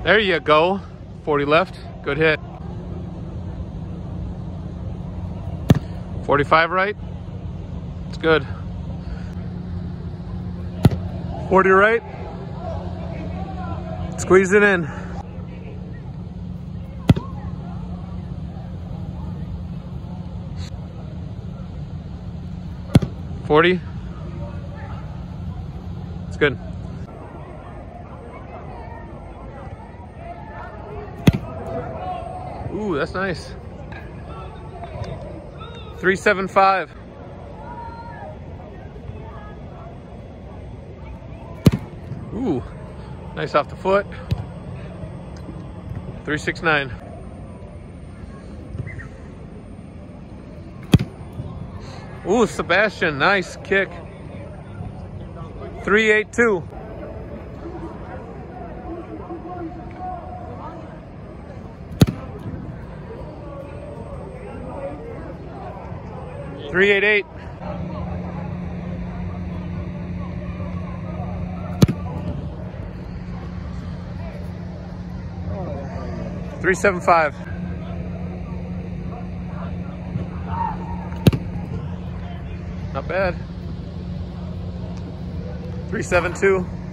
There you go. 40 left. Good hit. 45 right. It's good. 40 right. Squeeze it in. $40. It's good. Ooh, that's nice. 375. Ooh, nice off the foot. 369. Ooh, Sebastian, nice kick. 382. $388. $375. Not bad. 372.